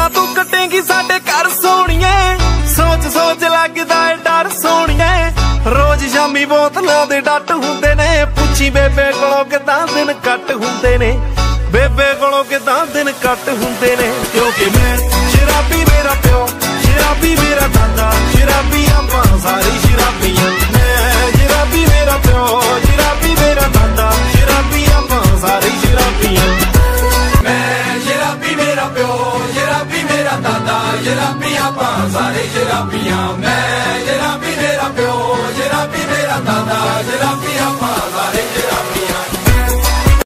तू कटेंगी साडे घर सोहणिए, सोच सोच लगदा है डर सोहणिए। रोज शामी बोतलों दे डट हुंदे ने, पुछी बेबे कोलों किदां दिन कट हुंदे ने, बेबे कोलों किदां दिन कट हुंदे ने। क्योंकि मैं शराबी मेरा प्यो, शराबी मेरा दादा, शराबी आपां सारी शराबियां। मैं शराबी मेरा प्यो, शराबी मेरा दादा, शराबी आपां सारी शराबियां। मैं शराबी मेरा प्यो, शराबी मेरा दादा, शराबी आपां सारे शराबियां। मैं शराबी मेरा प्यो, शराबी मेरा दादा, शराबी